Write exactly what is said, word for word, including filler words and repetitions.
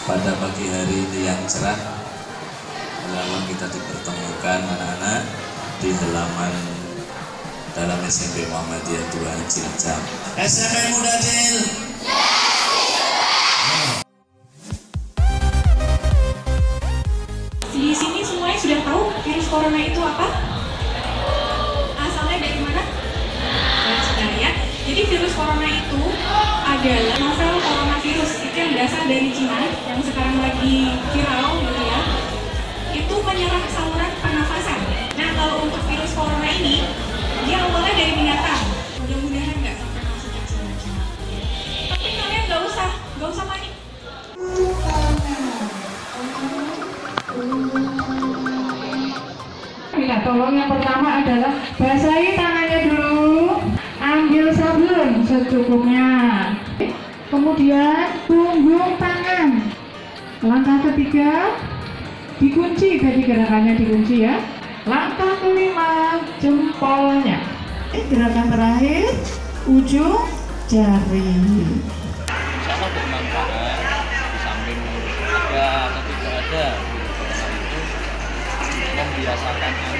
pada pagi hari ini yang cerah, lawan kita dipertemukan anak-anak di halaman dalam S M P Muhammadiyah dua Cilacap. S M P Mudadil. Di sini semuanya sudah tahu virus corona itu apa? Asalnya dari mana? Dari Cina ya. Jadi virus corona itu adalah novel coronavirus, itu yang berasal dari Cina, yang sekarang lagi viral gitu ya. Itu menyerang saluran pernafasan. Nah, kalau untuk virus corona ini, dia awalnya dari binatang. Mudah-mudahan nggak sampai masuk ke Cina. Tapi kalian nggak usah, nggak usah panik. Minta tolong yang pertama adalah basahi tangannya dulu, ambil sabun secukupnya, kemudian punggung tangan. Langkah ketiga dikunci, jadi gerakannya dikunci ya. Langkah kelima jempolnya. Eh, gerakan terakhir ujung jari. Sama bermanfaat, di samping ada atau tidak ada, itu membiasakan